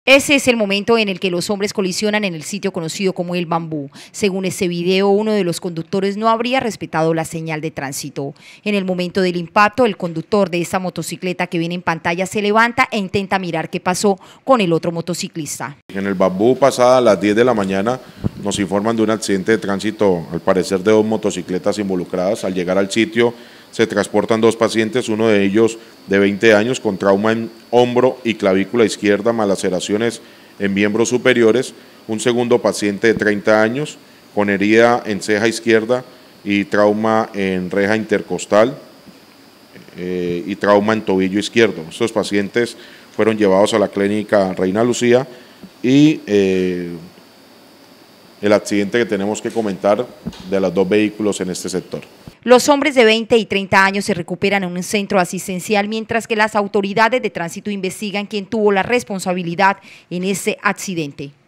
Ese es el momento en el que los hombres colisionan en el sitio conocido como El Bambú. Según ese video, uno de los conductores no habría respetado la señal de tránsito. En el momento del impacto, el conductor de esa motocicleta que viene en pantalla se levanta e intenta mirar qué pasó con el otro motociclista. En El Bambú, pasada las 10 de la mañana, nos informan de un accidente de tránsito, al parecer de dos motocicletas involucradas. Al llegar al sitio, se transportan dos pacientes, uno de ellos de 20 años con trauma en hombro y clavícula izquierda, malaceraciones en miembros superiores, un segundo paciente de 30 años con herida en ceja izquierda y trauma en reja intercostal y trauma en tobillo izquierdo. Estos pacientes fueron llevados a la clínica Reina Lucía y el accidente que tenemos que comentar de los dos vehículos en este sector. Los hombres de 20 y 30 años se recuperan en un centro asistencial, mientras que las autoridades de tránsito investigan quién tuvo la responsabilidad en ese accidente.